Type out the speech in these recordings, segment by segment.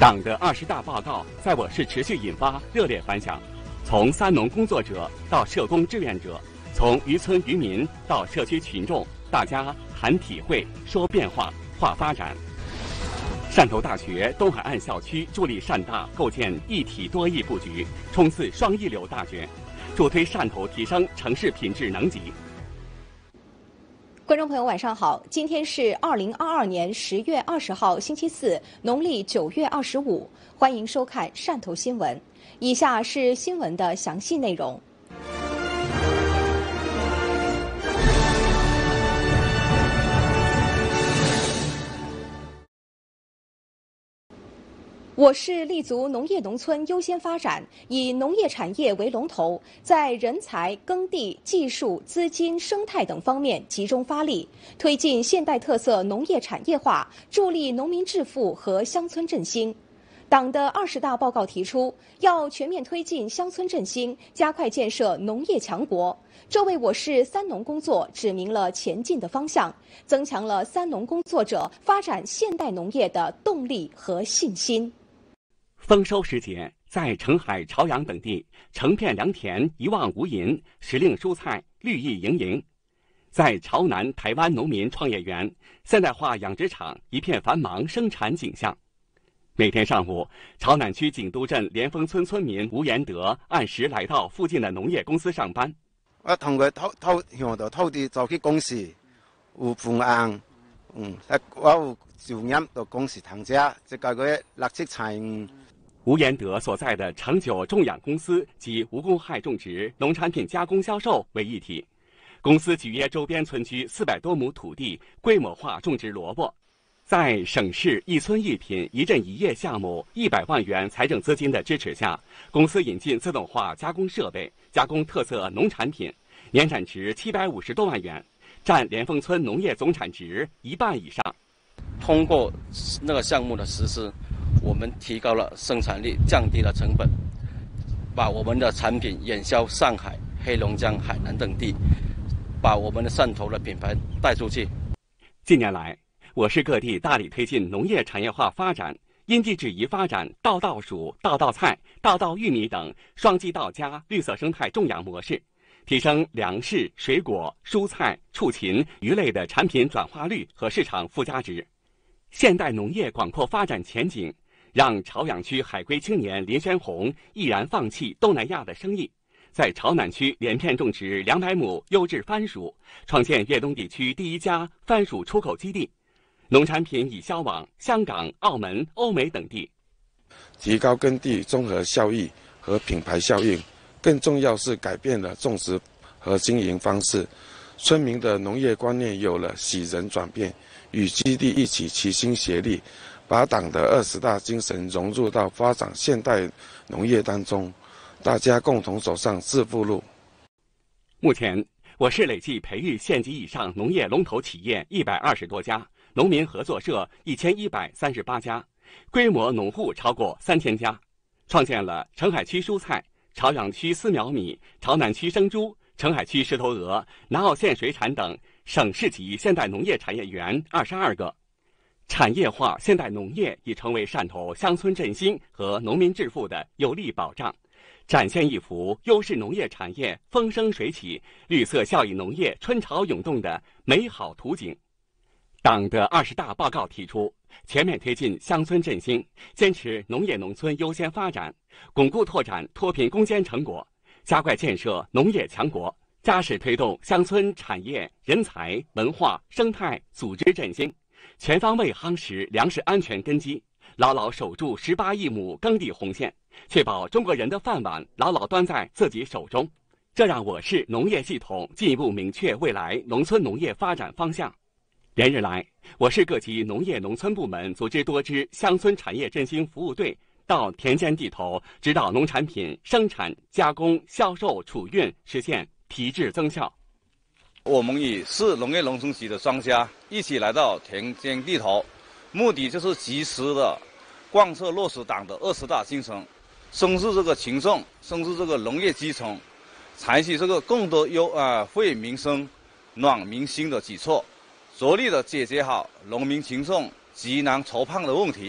党的20大报告在我市持续引发热烈反响，从三农工作者到社工志愿者，从渔村渔民到社区群众，大家谈体会、说变化、话发展。汕头大学东海岸校区助力汕大构建一体多义布局，冲刺双一流大学，助推汕头提升城市品质能级。 观众朋友，晚上好！今天是2022年10月20号，星期四，农历9月25。欢迎收看汕头新闻。以下是新闻的详细内容。我市立足农业农村优先发展，以农业产业为龙头，在人才、耕地、技术、资金、生态等方面集中发力，推进现代特色农业产业化，助力农民致富和乡村振兴。党的20大报告提出，要全面推进乡村振兴，加快建设农业强国。这为我市三农工作指明了前进的方向，增强了三农工作者发展现代农业的动力和信心。 丰收时节，在澄海、潮阳等地，成片良田一望无垠，时令蔬菜绿意盈盈。在潮南台湾农民创业园，现代化养殖场一片繁忙生产景象。每天上午，潮南区景都镇莲峰村村民吴延德按时来到附近的农业公司上班。 我同佢向度偷地做起公事，有飯硬，我有就業到公事堂家，即係佢綠色菜。 吴延德所在的长久种养公司及无公害种植、农产品加工销售为一体。公司举约周边村区400多亩土地，规模化种植萝卜。在省市一村一品、一镇一业项目100万元财政资金的支持下，公司引进自动化加工设备，加工特色农产品，年产值750多万元，占莲峰村农业总产值1半以上。 通过那个项目的实施，我们提高了生产力，降低了成本，把我们的产品远销上海、黑龙江、海南等地，把我们的汕头的品牌带出去。 近年来，我市各地大力推进农业产业化发展，因地制宜发展道道薯、道道菜、道道玉米等双基道家绿色生态种养模式，提升粮食、水果、蔬菜、畜禽、鱼类的产品转化率和市场附加值。现代农业广阔发展前景，让潮阳区海归青年林宣红毅然放弃东南亚的生意，在潮南区连片种植200亩优质番薯，创建粤东地区第一家番薯出口基地，农产品已销往香港、澳门、欧美等地。 提高耕地综合效益和品牌效应，更重要是改变了种植和经营方式，村民的农业观念有了喜人转变，与基地一起齐心协力，把党的20大精神融入到发展现代农业当中，大家共同走上致富路。 目前，我市累计培育县级以上农业龙头企业120多家，农民合作社1138家，规模农户超过3000家，创建了澄海区蔬菜、潮阳区丝苗米、潮南区生猪、澄海区石头鹅、南澳县水产等省市级现代农业产业园22个。产业化现代农业已成为汕头乡村振兴和农民致富的有力保障，展现一幅优势农业产业风生水起、绿色效益农业春潮涌动的美好图景。党的20大报告提出，全面推进乡村振兴，坚持农业农村优先发展，巩固拓展脱贫攻坚成果，加快建设农业强国，扎实推动乡村产业、人才、文化、生态、组织振兴，全方位夯实粮食安全根基，牢牢守住18亿亩耕地红线，确保中国人的饭碗牢牢端在自己手中。这让我市农业系统进一步明确未来农村农业发展方向。连日来，我市各级农业农村部门组织多支乡村产业振兴服务队到田间地头，指导农产品生产、加工、销售、储运，实现提质增效。 我们与市农业农村局的专家一起来到田间地头，目的就是及时的贯彻落实党的20大精神，深入这个群众，深入这个农业基层，采取这个更多惠民生、暖民心的举措，着力的解决好农民群众急难愁盼的问题，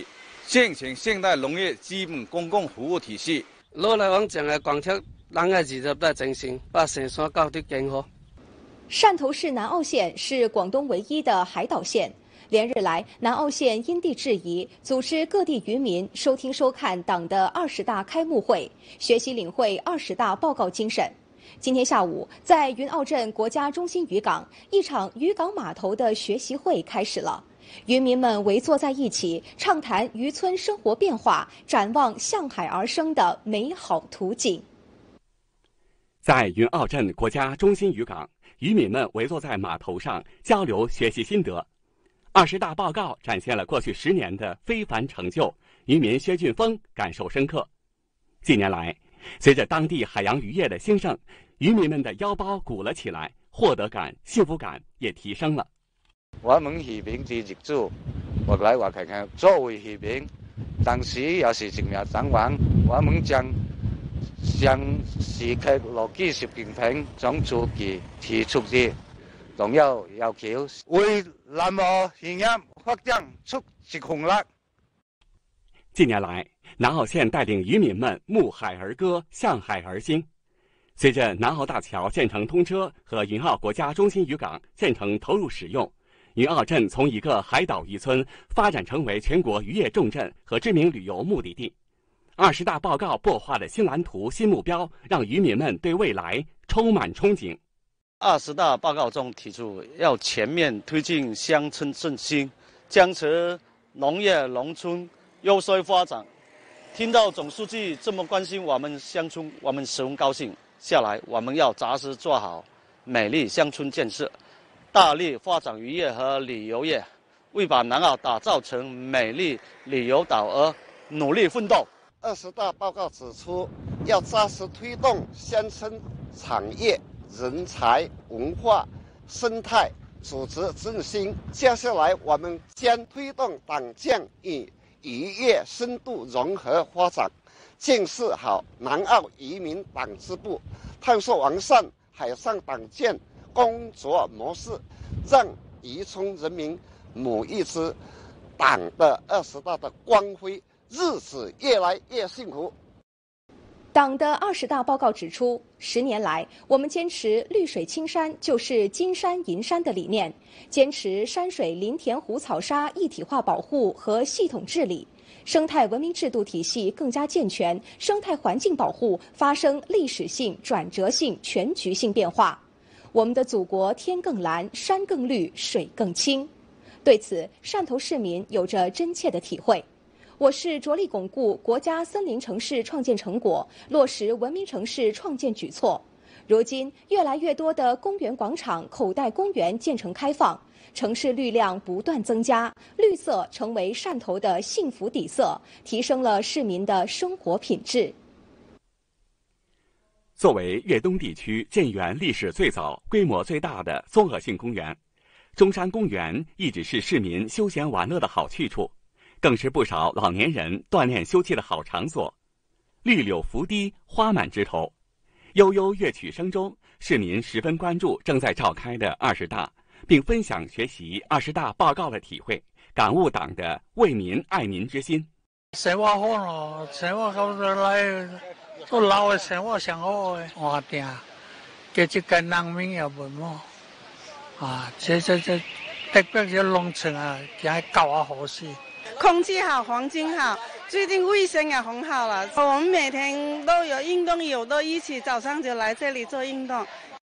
健全现代农业基本公共服务体系。 老来往前的光铁，人的20代精神，把生产搞得更好。 汕头市南澳县是广东唯一的海岛县。连日来，南澳县因地制宜，组织各地渔民收听收看党的20大开幕会，学习领会20大报告精神。今天下午，在云澳镇国家中心渔港，一场渔港码头的学习会开始了。渔民们围坐在一起，畅谈渔村生活变化，展望向海而生的美好图景。 在云澳镇国家中心渔港，渔民们围坐在码头上交流学习心得。20大报告展现了过去10年的非凡成就，渔民薛俊峰感受深刻。近年来，随着当地海洋渔业的兴盛，渔民们的腰包鼓了起来，获得感、幸福感也提升了。 我們漁民的業主，或來或去看作為漁民，當時也是正面展望，我們將時刻牢記習近平總書記提出的重要要求，為南澳漁業發展出一項力。 近年来，南澳县带领渔民们慕海而歌，向海而兴。随着南澳大桥建成通车和云澳国家中心渔港建成投入使用，云澳镇从一个海岛渔村发展成为全国渔业重镇和知名旅游目的地。20大报告擘画的新蓝图、新目标，让渔民们对未来充满憧憬。 20大报告中提出要全面推进乡村振兴，坚持农业农村优势发展。听到总书记这么关心我们乡村，我们十分高兴。下来，我们要扎实做好美丽乡村建设，大力发展渔业和旅游业，为把南澳打造成美丽旅游岛而努力奋斗。 20大报告指出，要扎实推动乡村产业、人才、文化、生态、组织振兴。接下来，我们将推动党建与渔业深度融合发展，建设好南澳渔民党支部，探索完善海上党建工作模式，让渔村人民母一支党的20大的光辉，日子越来越幸福。 党的20大报告指出，10年来，我们坚持绿水青山就是金山银山的理念，坚持山水林田湖草沙一体化保护和系统治理，生态文明制度体系更加健全，生态环境保护发生历史性、转折性、全局性变化。我们的祖国天更蓝，山更绿，水更清。对此，汕头市民有着真切的体会。我市着力巩固国家森林城市创建成果，落实文明城市创建举措。如今，越来越多的公园广场、口袋公园建成开放，城市绿量不断增加，绿色成为汕头的幸福底色，提升了市民的生活品质。 作为粤东地区建园历史最早、规模最大的综合性公园，中山公园一直是市民休闲玩乐的好去处，更是不少老年人锻炼休憩的好场所。绿柳拂堤，花满枝头，悠悠乐曲声中，市民十分关注正在召开的20大，并分享学习20大报告的体会，感悟党的为民爱民之心。 生活好咯，生活到来都老的生活上好的活定，嘅即个人民也文嘛，这特别是农村啊，也搞啊好事。 空气好，环境好，最近卫生也很好了。我们每天都有运动，有的一起早上就来这里做运动。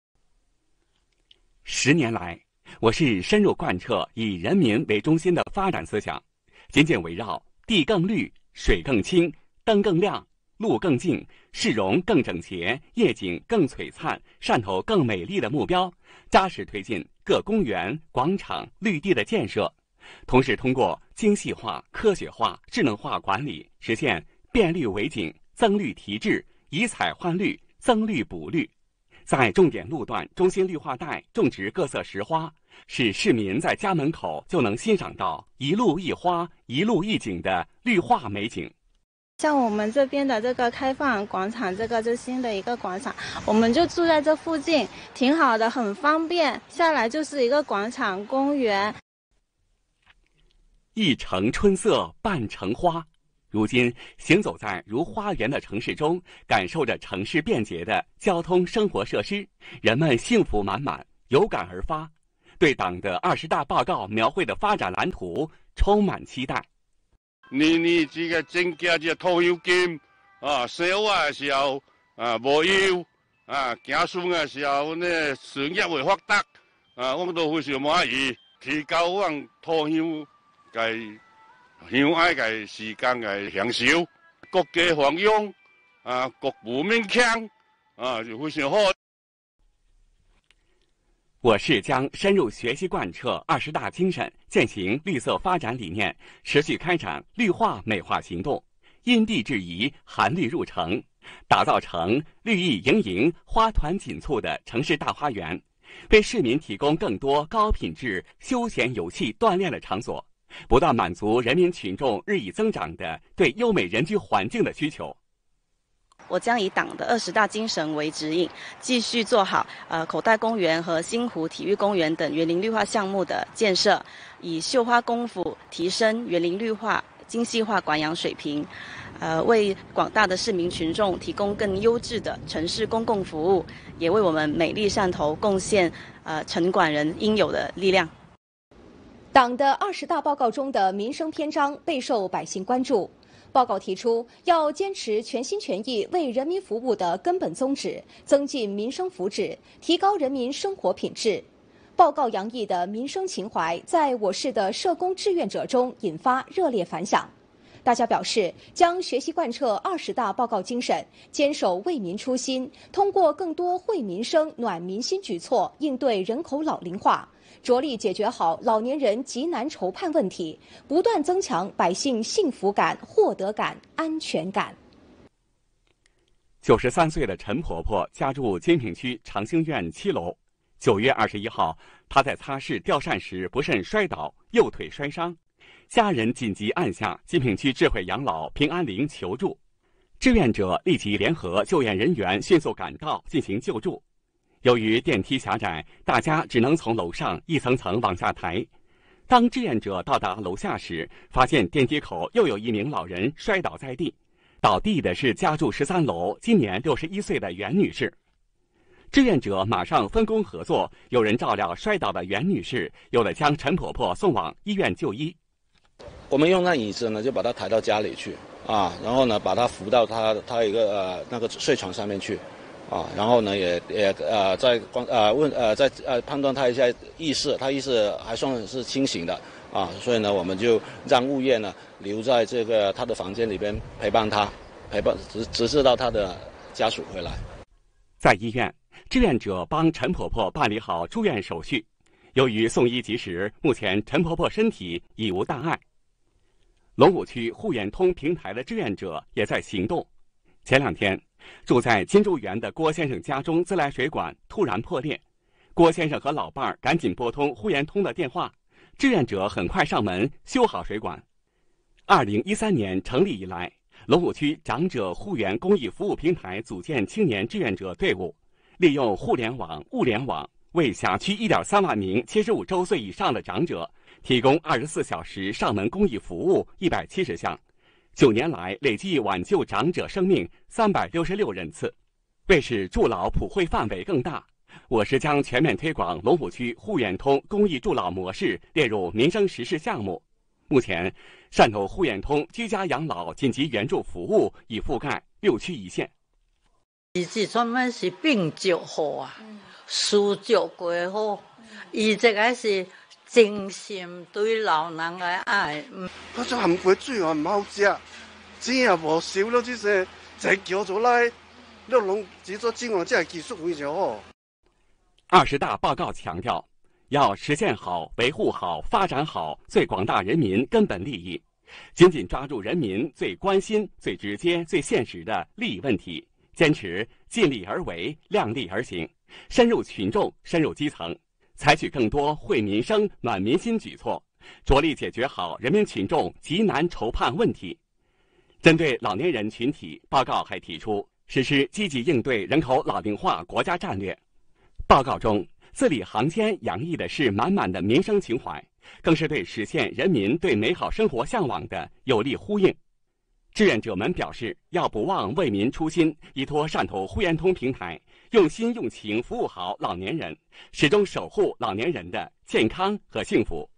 10年来，我市深入贯彻以人民为中心的发展思想，紧紧围绕地更绿、水更清、灯更亮、路更净、市容更整洁、夜景更璀璨、汕头更美丽的目标，扎实推进各公园、广场、绿地的建设。同时通过精细化、科学化、智能化管理，实现变绿为景、增绿提质、以彩换绿、增绿补绿。在重点路段、中心绿化带种植各色石花，使市民在家门口就能欣赏到一路一花、一路一景的绿化美景。 像我们这边的这个开放广场，这个是新的一个广场，我们就住在这附近，挺好的，很方便。下来就是一个广场、公园。 一城春色半城花， 如今行走在如花园的城市中，感受着城市便捷的交通生活设施，人们幸福满满，有感而发，对党的20大报告描绘的发展蓝图充满期待。 年年这个增加这退休金生活的时候无忧行孙的时候呢事业会发达我都非常满意，提高我退休该乡爱个时间个享受，国家防用国富民强就非常好。 我市将深入学习贯彻20大精神，践行绿色发展理念，持续开展绿化美化行动，因地制宜，含绿入城，打造成绿意盈盈、花团锦簇的城市大花园，为市民提供更多高品质休闲游憩锻炼的场所，不断满足人民群众日益增长的对优美人居环境的需求。 我将以党的20大精神为指引，继续做好口袋公园和新湖体育公园等园林绿化项目的建设，以绣花功夫提升园林绿化精细化管养水平，为广大的市民群众提供更优质的城市公共服务，也为我们美丽汕头贡献城管人应有的力量。 党的20大报告中的民生篇章备受百姓关注。报告提出，要坚持全心全意为人民服务的根本宗旨，增进民生福祉，提高人民生活品质。报告洋溢的民生情怀，在我市的社工志愿者中引发热烈反响。大家表示，将学习贯彻20大报告精神，坚守为民初心，通过更多惠民生、暖民心举措，应对人口老龄化，着力解决好老年人急难愁盼问题，不断增强百姓幸福感、获得感、安全感。 93岁的陈婆婆家住金平区长兴苑7楼。9月21号，她在擦拭吊扇时不慎摔倒，右腿摔伤。家人紧急按下金平区智慧养老平安铃求助，志愿者立即联合救援人员迅速赶到进行救助。由于电梯狭窄，大家只能从楼上一层层往下抬。当志愿者到达楼下时，发现电梯口又有一名老人摔倒在地，倒地的是家住13楼、今年61岁的袁女士。志愿者马上分工合作，有人照料摔倒的袁女士，有的将陈婆婆送往医院就医。 我们用那椅子呢，就把她抬到家里去然后呢，把她扶到她一个那个睡床上面去然后呢也在判断她一下意识，她意识还算是清醒的所以呢，我们就让物业呢留在这个她的房间里边陪伴她，直至到她的家属回来。 在医院，志愿者帮陈婆婆办理好住院手续。由于送医及时，目前陈婆婆身体已无大碍。龙武区沪远通平台的志愿者也在行动。前2天，住在金珠园的郭先生家中自来水管突然破裂，郭先生和老伴儿赶紧拨通沪远通的电话，志愿者很快上门修好水管。2013年成立以来，龙武区长者沪源公益服务平台组建青年志愿者队伍，利用互联网、物联网，为辖区1.3万名75周岁以上的长者提供24小时上门公益服务170项，9年来累计挽救长者生命366人次。为使助老普惠范围更大，我市将全面推广龙虎区沪远通公益助老模式列入民生实事项目。目前，汕头沪远通居家养老紧急援助服务已覆盖6区1县。 这专门是病照好事照过好，伊这个是真心对老人的爱。 嗰种含过水唔好食，钱也无收了这些，再叫出来，你拢制作金黄这技术非常好。 20大报告强调，要实现好、维护好、发展好最广大人民根本利益，紧紧抓住人民最关心、最直接、最现实的利益问题，坚持尽力而为、量力而行，深入群众、深入基层，采取更多惠民生、暖民心举措，着力解决好人民群众急难愁盼问题。针对老年人群体，报告还提出实施积极应对人口老龄化国家战略。报告中字里行间洋溢的是满满的民生情怀，更是对实现人民对美好生活向往的有力呼应。 志愿者们表示，要不忘为民初心，依托汕头呼延通平台，用心用情服务好老年人，始终守护老年人的健康和幸福。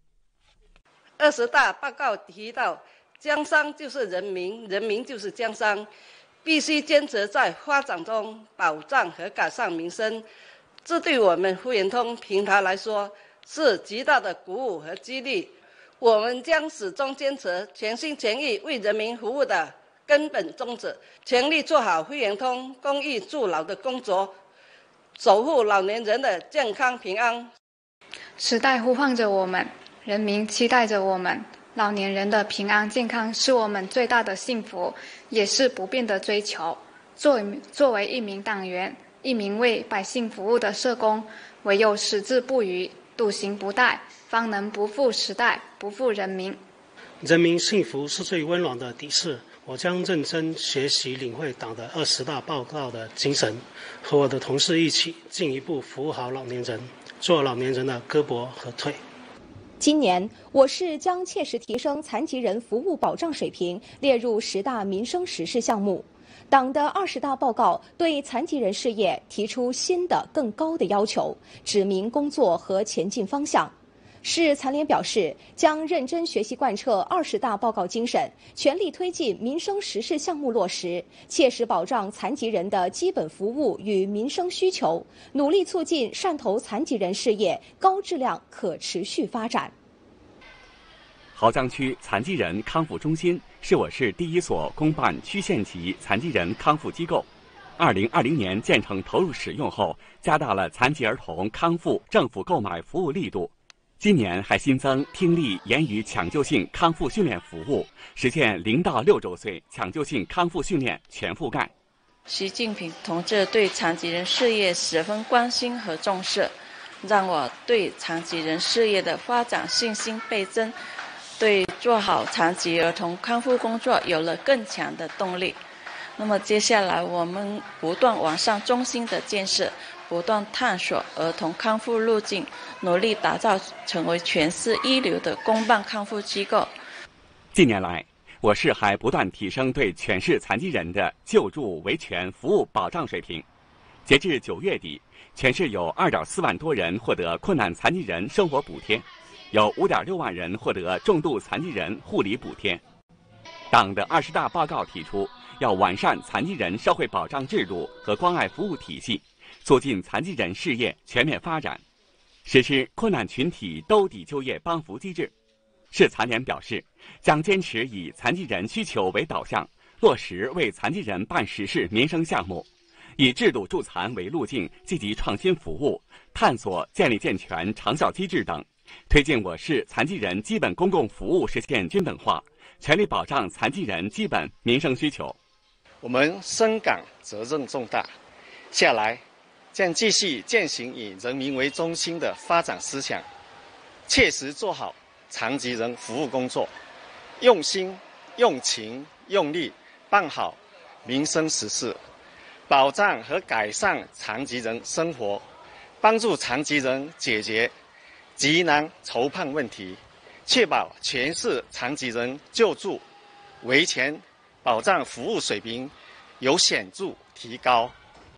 20大报告提到，江山就是人民，人民就是江山，必须坚持在发展中保障和改善民生。这对我们呼延通平台来说是极大的鼓舞和激励。我们将始终坚持全心全意为人民服务的根本宗旨，全力做好呼延通公益助老的工作，守护老年人的健康平安。 时代呼唤着我们，人民期待着我们，老年人的平安健康是我们最大的幸福，也是不变的追求。作为一名党员，一名为百姓服务的社工，唯有矢志不渝，笃行不怠，方能不负时代，不负人民。 人民幸福是最温暖的底色。我将认真学习领会党的20大报告的精神，和我的同事一起进一步服务好老年人，做老年人的胳膊和腿。 今年，我市将切实提升残疾人服务保障水平列入10大民生实事项目。党的20大报告对残疾人事业提出新的、更高的要求，指明工作和前进方向。市残联表示，将认真学习贯彻20大报告精神，全力推进民生实事项目落实，切实保障残疾人的基本服务与民生需求，努力促进汕头残疾人事业高质量可持续发展。 濠江区残疾人康复中心是我市第一所公办区县级残疾人康复机构。2020年建成投入使用后，加大了残疾儿童康复政府购买服务力度。今年还新增听力言语抢救性康复训练服务，实现0到6周岁抢救性康复训练全覆盖。 习近平同志对残疾人事业十分关心和重视，让我对残疾人事业的发展信心倍增，对做好残疾儿童康复工作有了更强的动力。那么接下来我们不断完善中心的建设，不断探索儿童康复路径，努力打造成为全市一流的公办康复机构。 近年来，我市还不断提升对全市残疾人的救助维权服务保障水平。截至9月底，全市有2.4万多人获得困难残疾人生活补贴，有5.6万人获得重度残疾人护理补贴。党的20大报告提出，要完善残疾人社会保障制度和关爱服务体系，促进残疾人事业全面发展，实施困难群体兜底就业帮扶机制。市残联表示，将坚持以残疾人需求为导向，落实为残疾人办实事民生项目，以制度助残为路径，积极创新服务，探索建立健全长效机制等，推进我市残疾人基本公共服务实现均等化，全力保障残疾人基本民生需求。 我们深感责任重大，下来将继续践行以人民为中心的发展思想，切实做好残疾人服务工作，用心、用情、用力办好民生实事，保障和改善残疾人生活，帮助残疾人解决急难愁盼问题，确保全市残疾人救助维权保障服务水平有显著提高。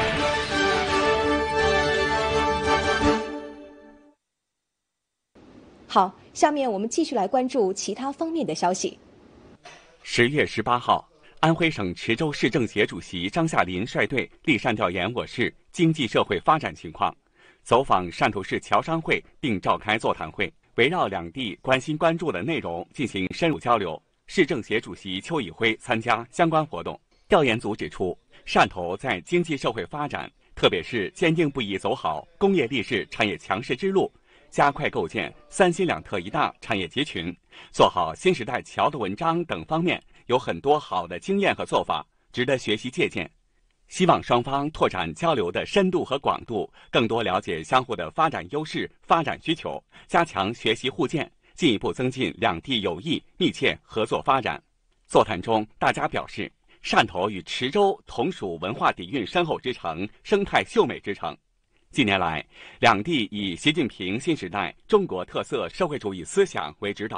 好，下面我们继续来关注其他方面的消息。 10月18号，安徽省池州市政协主席张夏林率队立汕调研我市经济社会发展情况，走访汕头市侨商会并召开座谈会，围绕两地关心关注的内容进行深入交流。市政协主席邱以辉参加相关活动。调研组指出，汕头在经济社会发展，特别是坚定不移走好工业立市产业强势之路，加快构建3新2特一大产业集群，做好新时代桥的文章等方面有很多好的经验和做法，值得学习借鉴。希望双方拓展交流的深度和广度，更多了解相互的发展优势、发展需求，加强学习互鉴，进一步增进两地友谊密切合作发展。座谈中，大家表示，汕头与池州同属文化底蕴深厚之城、生态秀美之城。近年来，两地以习近平新时代中国特色社会主义思想为指导，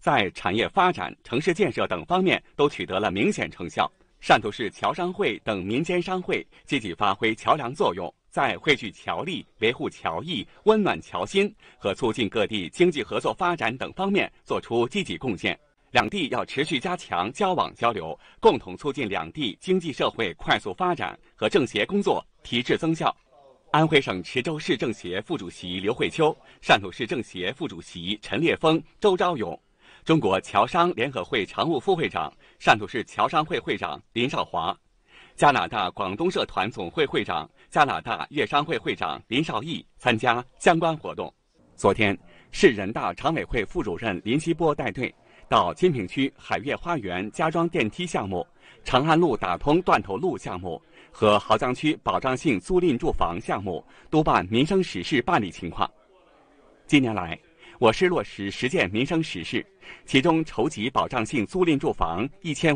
在产业发展、城市建设等方面都取得了明显成效。汕头市侨商会等民间商会积极发挥桥梁作用，在汇聚侨力、维护侨谊、温暖侨心和促进各地经济合作发展等方面做出积极贡献。两地要持续加强交往交流，共同促进两地经济社会快速发展和政协工作提质增效。安徽省池州市政协副主席刘慧秋、汕头市政协副主席陈烈峰、周昭勇，中国侨商联合会常务副会长、汕头市侨商会会长林少华，加拿大广东社团总会会长、加拿大粤商会会长林少义参加相关活动。昨天，市人大常委会副主任林希波带队到金平区海悦花园加装电梯项目、长安路打通断头路项目和濠江区保障性租赁住房项目督办民生实事办理情况。近年来，我市落实实践民生实事，其中筹集保障性租赁住房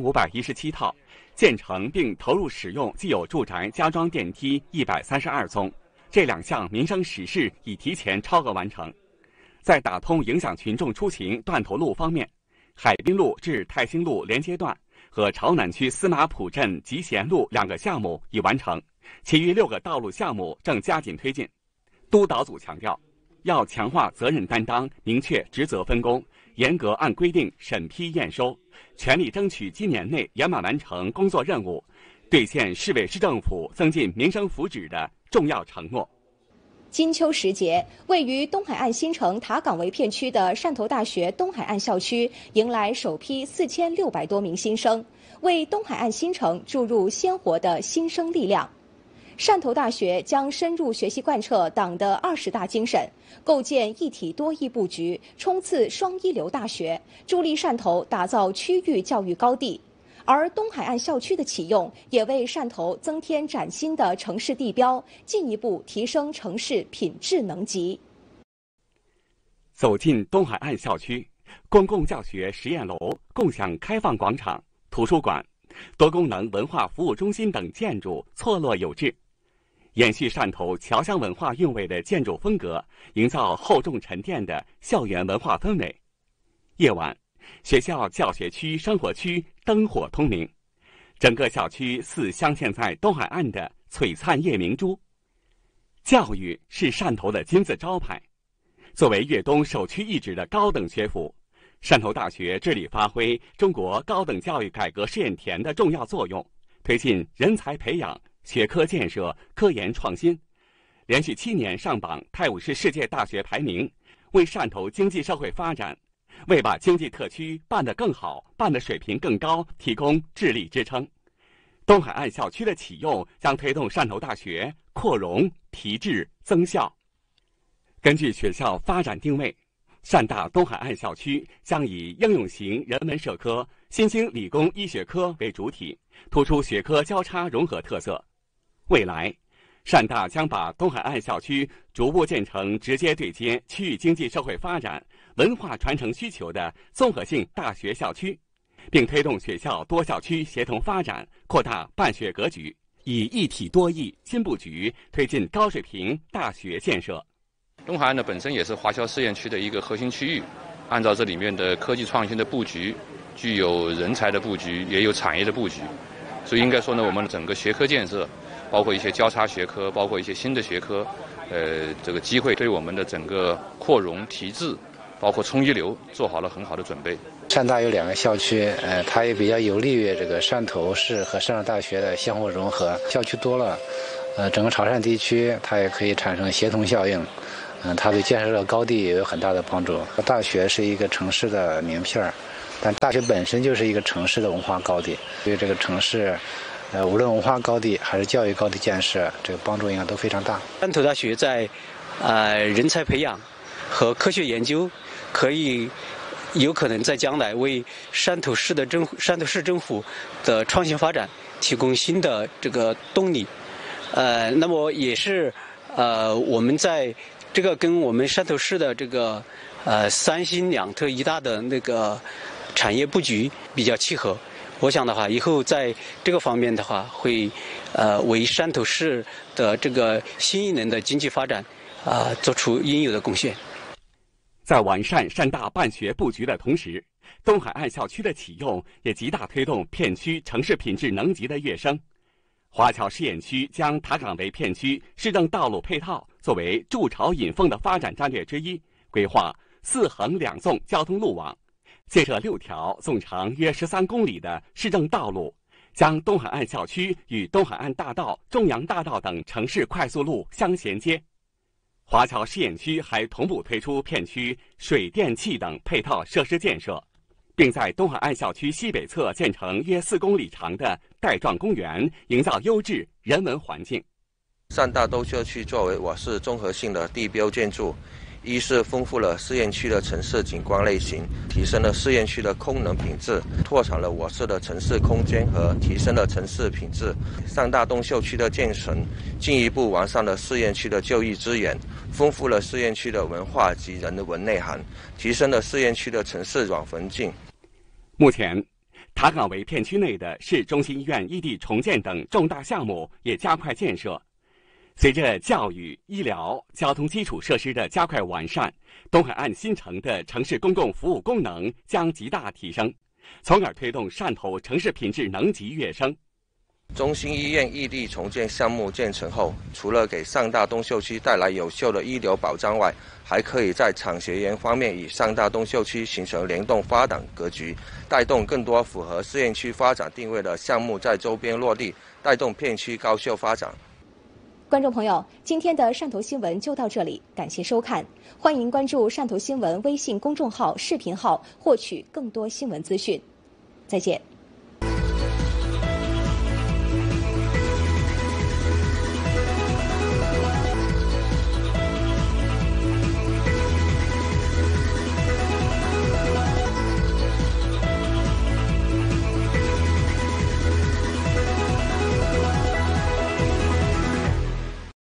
1517套，建成并投入使用既有住宅加装电梯132宗，这2项民生实事已提前超额完成。在打通影响群众出行断头路方面，海滨路至泰兴路连接段和朝南区司马浦镇集贤路2个项目已完成，其余6个道路项目正加紧推进。督导组强调，要强化责任担当，明确职责分工，严格按规定审批验收，全力争取今年内圆满完成工作任务，兑现市委市政府增进民生福祉的重要承诺。 金秋时节，位于东海岸新城塔岗围片区的汕头大学东海岸校区迎来首批4600多名新生，为东海岸新城注入鲜活的新生力量。汕头大学将深入学习贯彻党的20大精神，构建一体多义布局，冲刺双一流大学，助力汕头打造区域教育高地。而东海岸校区的启用，也为汕头增添崭新的城市地标，进一步提升城市品质能级。 走进东海岸校区，公共教学实验楼、共享开放广场、图书馆、多功能文化服务中心等建筑错落有致，延续汕头侨乡文化韵味的建筑风格，营造厚重沉淀的校园文化氛围。夜晚，学校教学区、生活区灯火通明，整个校区似镶嵌在东海岸的璀璨夜明珠。教育是汕头的金字招牌，作为粤东首屈一指的高等学府，汕头大学致力发挥中国高等教育改革试验田的重要作用，推进人才培养、学科建设、科研创新，连续7年上榜泰晤士世界大学排名，为汕头经济社会发展，为把经济特区办得更好、办得水平更高提供致力支撑。东海岸校区的启用将推动汕头大学扩容、提质、增效。根据学校发展定位，汕大东海岸校区将以应用型人文社科、新兴理工医学科为主体，突出学科交叉融合特色。未来，汕大将把东海岸校区逐步建成直接对接区域经济社会发展、文化传承需求的综合性大学校区，并推动学校多校区协同发展，扩大办学格局，以一体多义新布局推进高水平大学建设。 东海岸呢本身也是华侨试验区的一个核心区域，按照这里面的科技创新的布局，具有人才的布局，也有产业的布局，所以应该说呢，我们整个学科建设，包括一些交叉学科，包括一些新的学科，这个机会对我们的整个扩容提质，包括冲一流，做好了很好的准备。 汕大有2个校区，它也比较有利于这个汕头市和汕头大学的相互融合。校区多了，整个潮汕地区它也可以产生协同效应，它对建设高地也有很大的帮助。大学是一个城市的名片，但大学本身就是一个城市的文化高地，对这个城市，无论文化高地还是教育高地建设，这个帮助应该都非常大。 汕头大学在人才培养和科学研究有可能在将来为汕头市政府的创新发展提供新的这个动力。那么也是我们在这个跟我们汕头市的这个3新2特1大的那个产业布局比较契合。我想的话，以后在这个方面的话，会为汕头市的这个新一轮的经济发展做出应有的贡献。 在完善汕大办学布局的同时， 东海岸校区的启用也极大推动片区城市品质能级的跃升。华侨试验区将塔岗围片区市政道路配套作为筑巢引凤的发展战略之一，规划4横2纵交通路网，建设6条总长约13公里的市政道路，将东海岸校区与东海岸大道、中阳大道等城市快速路相衔接。华侨试验区还同步推出片区水电气等配套设施建设，并在东海岸校区西北侧建成约4公里长的带状公园，营造优质人文环境。 上大东校区作为我市综合性的地标建筑，一是丰富了试验区的城市景观类型，提升了试验区的空能品质，拓展了我市的城市空间和提升了城市品质。上大东校区的建成，进一步完善了试验区的就业资源，丰富了试验区的文化及人文内涵，提升了试验区的城市软环境。 目前，塔岗围片区内的市中心医院异地重建等重大项目也加快建设。随着教育、医疗、交通基础设施的加快完善，东海岸新城的城市公共服务功能将极大提升，从而推动汕头城市品质能级跃升。 中心医院异地重建项目建成后，除了给上大东校区带来有效的医疗保障外，还可以在产学研方面与上大东校区形成联动发展格局，带动更多符合试验区发展定位的项目在周边落地，带动片区高效发展。 观众朋友，今天的汕头新闻就到这里，感谢收看，欢迎关注汕头新闻微信公众号、视频号，获取更多新闻资讯。再见。